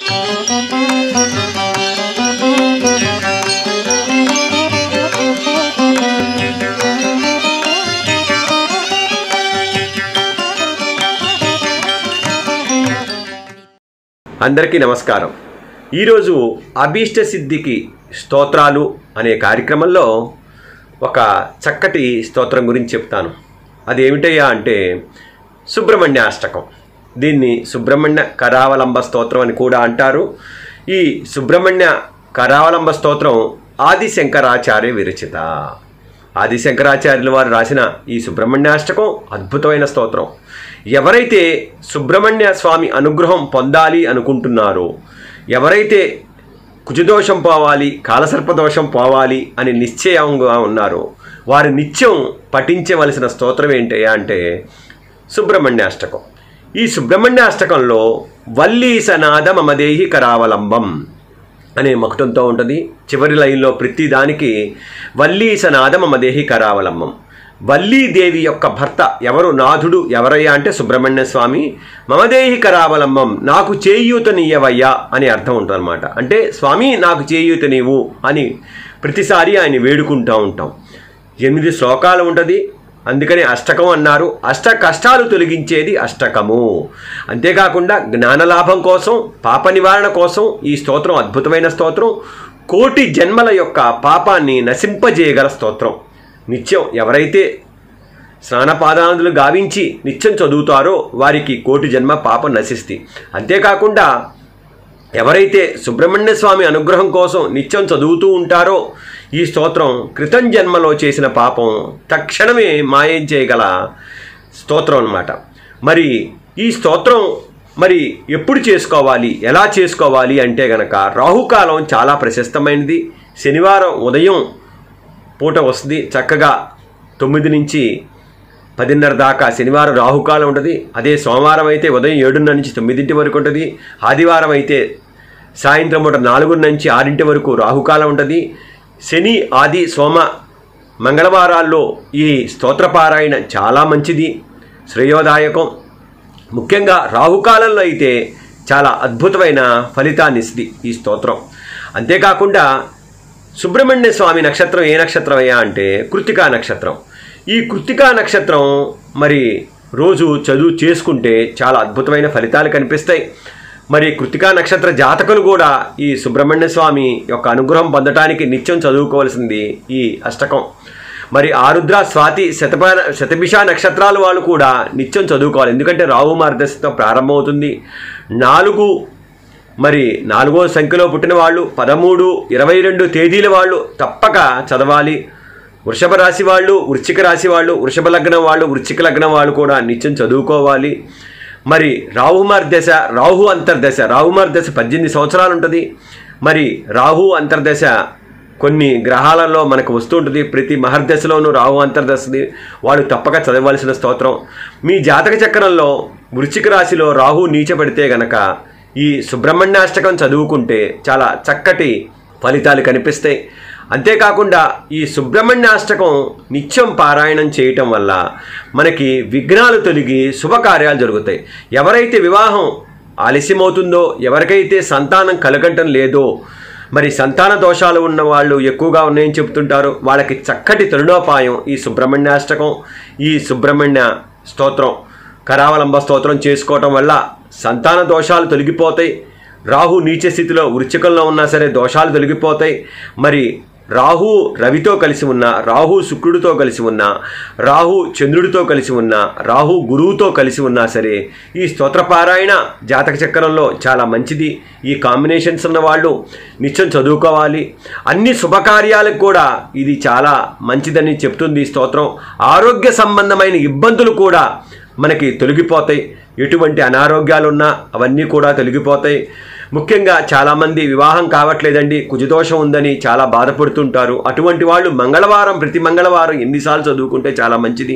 అందరికీ నమస్కారం. ఈరోజు అభీష్ట సిద్ధికి స్తోత్రాలు అనే కార్యక్రమంలో ఒక చక్కటి స్తోత్రం గురించి చెప్తాను. అదేమిటయ్యా అంటే సుబ్రహ్మణ్యాష్టకం. దీన్ని సుబ్రహ్మణ్య కరావలంబ స్తోత్రం అని కూడా అంటారు. ఈ సుబ్రహ్మణ్య కరావలంబ స్తోత్రం ఆదిశంకరాచార్య విరచిత. ఆదిశంకరాచార్యుల వారు రాసిన ఈ సుబ్రహ్మణ్యాష్టకం అద్భుతమైన స్తోత్రం. ఎవరైతే సుబ్రహ్మణ్య స్వామి అనుగ్రహం పొందాలి అనుకుంటున్నారో, ఎవరైతే కుజదోషం పోవాలి, కాలసర్పదోషం పోవాలి అని నిశ్చయంగా ఉన్నారో వారు నిత్యం పఠించవలసిన స్తోత్రం ఏంటయ్యా అంటే సుబ్రహ్మణ్యాష్టకం. ఈ సుబ్రహ్మణ్యాష్టకంలో వల్లీసనాద మమదేహి కరావలంబం అనే మకుటంతో ఉంటుంది. చివరి లైన్లో ప్రతి దానికి వల్లీసనాద మమదేహి కరావలంబం. వల్లీదేవి యొక్క భర్త ఎవరు? నాథుడు. ఎవరయ్యా అంటే సుబ్రహ్మణ్య స్వామి. మమదేహి కరావలంబం, నాకు చేయూతనియ్యవయ్యా అని అర్థం ఉంటుందన్నమాట. అంటే స్వామి నాకు చేయూత నీవు అని ప్రతిసారి ఆయన వేడుకుంటూ ఉంటాం. 8 శ్లోకాలు ఉంటుంది, అందుకని అష్టకం అన్నారు. అష్ట కష్టాలు తొలగించేది అష్టకము. అంతేకాకుండా జ్ఞానలాభం కోసం, పాప నివారణ కోసం ఈ స్తోత్రం అద్భుతమైన స్తోత్రం. కోటి జన్మల యొక్క పాపాన్ని నశింపజేయగల స్తోత్రం. నిత్యం ఎవరైతే స్నానపాదాదులు గావించి నిత్యం చదువుతారో వారికి కోటి జన్మ పాపం నశిస్తుంది. అంతేకాకుండా ఎవరైతే సుబ్రహ్మణ్య స్వామి అనుగ్రహం కోసం నిత్యం చదువుతూ ఉంటారో ఈ స్తోత్రం క్రితం జన్మలో చేసిన పాపం తక్షణమే మాయం చేయగల స్తోత్రం అన్నమాట. మరి ఈ స్తోత్రం ఎప్పుడు చేసుకోవాలి, ఎలా చేసుకోవాలి అంటే గనక రాహుకాలం చాలా ప్రశస్తమైనది. శనివారం ఉదయం పూట వస్తుంది. చక్కగా 9 నుంచి 10:30 దాకా శనివారం రాహుకాలం ఉంటుంది. అదే సోమవారం అయితే ఉదయం 7:30 నుంచి 9 వరకు ఉంటుంది. ఆదివారం అయితే సాయంత్రం పూట 4 నుంచి 6 వరకు రాహుకాలం ఉంటుంది. శని, ఆది, సోమ, మంగళవారాల్లో ఈ స్తోత్రపారాయణ చాలా మంచిది, శ్రేయోదాయకం. ముఖ్యంగా రాహుకాలంలో అయితే చాలా అద్భుతమైన ఫలితాన్ని ఇస్తుంది ఈ స్తోత్రం. అంతేకాకుండా సుబ్రహ్మణ్య స్వామి నక్షత్రం ఏ నక్షత్రం అయ్యా అంటే కృత్తికా నక్షత్రం. ఈ కృత్తికా నక్షత్రం రోజు చదువు చేసుకుంటే చాలా అద్భుతమైన ఫలితాలు కనిపిస్తాయి. కృత్తికా నక్షత్ర జాతకులు కూడా ఈ సుబ్రహ్మణ్య స్వామి యొక్క అనుగ్రహం పొందటానికి నిత్యం చదువుకోవాల్సింది ఈ అష్టకం. ఆరుద్ర, స్వాతి, శతభిష నక్షత్రాల వాళ్ళు కూడా నిత్యం చదువుకోవాలి. ఎందుకంటే రాహు మార్గదర్శతో ప్రారంభమవుతుంది. 4వ సంఖ్యలో పుట్టిన వాళ్ళు, 13, 22 తేదీల వాళ్ళు తప్పక చదవాలి. వృషభ రాశి వాళ్ళు, వృశ్చిక రాశి వాళ్ళు, వృషభ లగ్నం వాళ్ళు, వృశ్చిక లగ్నం వాళ్ళు కూడా నిత్యం చదువుకోవాలి. రాహుమార్దశ, రాహు అంతర్దశ. రాహుమార్దశ 18 సంవత్సరాలు ఉంటుంది. రాహు అంతర్దశ కొన్ని గ్రహాలలో మనకు వస్తూ ఉంటుంది. ప్రతి మహర్దశలోనూ రాహు అంతర్దశది వాళ్ళు తప్పక చదవలసిన స్తోత్రం. మీ జాతక చక్రంలో వృశ్చిక రాశిలో రాహు నీచబడితే గనక ఈ సుబ్రహ్మణ్యాష్టకం చదువుకుంటే చాలా చక్కటి ఫలితాలు కనిపిస్తాయి. అంతేకాకుండా ఈ సుబ్రహ్మణ్యాష్టకం నిత్యం పారాయణం చేయటం వల్ల మనకి విఘ్నాలు తొలగి శుభకార్యాలు జరుగుతాయి. ఎవరైతే వివాహం ఆలస్యమవుతుందో, ఎవరికైతే సంతానం కలగటం లేదో, సంతాన దోషాలు ఉన్న వాళ్ళు ఎక్కువగా ఉన్నాయని చెప్తుంటారు, వాళ్ళకి చక్కటి తరుణోపాయం ఈ సుబ్రహ్మణ్యాష్టకం, ఈ సుబ్రహ్మణ్య స్తోత్రం, కరావలంబ స్తోత్రం చేసుకోవటం వల్ల సంతాన దోషాలు తొలగిపోతాయి. రాహు నీచ స్థితిలో వృశ్చికంలో ఉన్నా సరే దోషాలు తొలగిపోతాయి. రాహు రవితో కలిసి ఉన్న, రాహు శుక్రుడితో కలిసి ఉన్న, రాహు చంద్రుడితో కలిసి ఉన్న, రాహు గురువుతో కలిసి ఉన్నా సరే ఈ స్తోత్రపారాయణ జాతక చక్రంలో చాలా మంచిది. ఈ కాంబినేషన్స్ ఉన్న వాళ్ళు నిత్యం చదువుకోవాలి. అన్ని శుభకార్యాలకు కూడా ఇది చాలా మంచిదని చెప్తుంది ఈ స్తోత్రం. ఆరోగ్య సంబంధమైన ఇబ్బందులు కూడా మనకి తొలగిపోతాయి. ఎటువంటి అనారోగ్యాలున్నా అవన్నీ కూడా తొలగిపోతాయి. ముఖ్యంగా చాలామంది వివాహం కావట్లేదండి, కుజదోషం ఉందని చాలా బాధపడుతుంటారు. అటువంటి వాళ్ళు ప్రతి మంగళవారం ఎన్నిసార్లు చదువుకుంటే చాలా మంచిది.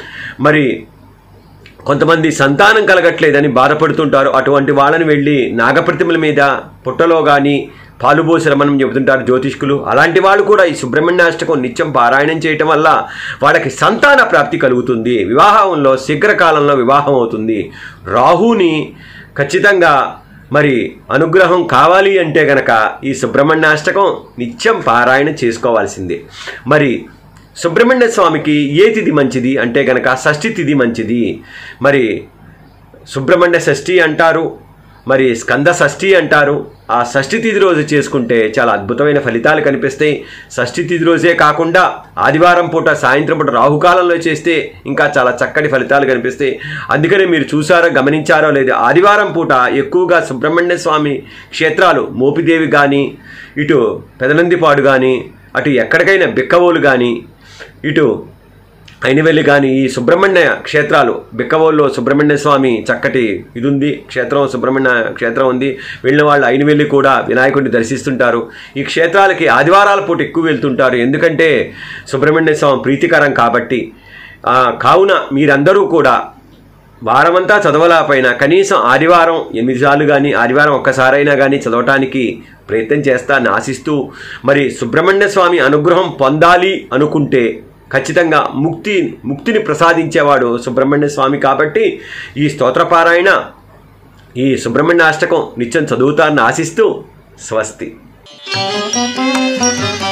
కొంతమంది సంతానం కలగట్లేదని బాధపడుతుంటారు. అటువంటి వాళ్ళని వెళ్ళి నాగప్రతిమల మీద పుట్టలో కానీ పాలుబోసి రమణం చెబుతుంటారు జ్యోతిష్కులు. అలాంటి వాళ్ళు కూడా ఈ సుబ్రహ్మణ్యాష్టకం నిత్యం పారాయణం చేయటం వల్ల వాళ్ళకి సంతాన ప్రాప్తి కలుగుతుంది. వివాహంలో శీఘ్రకాలంలో వివాహం అవుతుంది. రాహుని ఖచ్చితంగా మరి అనుగ్రహం కావాలి అంటే గనక ఈ సుబ్రహ్మణ్యాష్టకం నిత్యం పారాయణ చేసుకోవాల్సిందే. మరి సుబ్రహ్మణ్య స్వామికి ఏ తిథి మంచిది అంటే గనక షష్ఠి తిథి మంచిది. మరి సుబ్రహ్మణ్య షష్ఠి అంటారు, మరి స్కంద షష్ఠి అంటారు. ఆ షష్ఠి తిథి రోజు చేసుకుంటే చాలా అద్భుతమైన ఫలితాలు కనిపిస్తాయి. షష్ఠి తిథి రోజే కాకుండా ఆదివారం పూట సాయంత్రం పూట రాహుకాలంలో చేస్తే ఇంకా చాలా చక్కటి ఫలితాలు కనిపిస్తాయి. అందుకనే మీరు చూసారో గమనించారో లేదు, ఆదివారం పూట ఎక్కువగా సుబ్రహ్మణ్య స్వామి క్షేత్రాలు మోపిదేవి కానీ, ఇటు పెదనందిపాడు కానీ, అటు ఎక్కడికైనా బిక్కవోలు కానీ, ఇటు అయినవెల్లి కానీ, ఈ సుబ్రహ్మణ్య క్షేత్రాలు బిక్కవోల్లో సుబ్రహ్మణ్య స్వామి చక్కటి ఇది ఉంది, క్షేత్రం సుబ్రహ్మణ్య క్షేత్రం ఉంది. వెళ్ళిన వాళ్ళు అయినవెల్లి కూడా వినాయకుడిని దర్శిస్తుంటారు. ఈ క్షేత్రాలకి ఆదివారాల పూట ఎక్కువ వెళ్తుంటారు, ఎందుకంటే సుబ్రహ్మణ్య స్వామి ప్రీతికరం కాబట్టి. కావున మీరందరూ కూడా వారమంతా చదవలేకపోయినా కనీసం ఆదివారం 8 సార్లు కానీ, ఆదివారం ఒక్కసారైనా కానీ చదవటానికి ప్రయత్నం చేస్తానని ఆశిస్తూ, మరి సుబ్రహ్మణ్య స్వామి అనుగ్రహం పొందాలి అనుకుంటే ఖచ్చితంగా ముక్తిని ప్రసాదించేవాడు సుబ్రహ్మణ్య స్వామి కాబట్టి ఈ స్తోత్రపారాయణ, ఈ సుబ్రహ్మణ్య అష్టకం నిత్యం చదువుతారని ఆశిస్తూ స్వస్తి.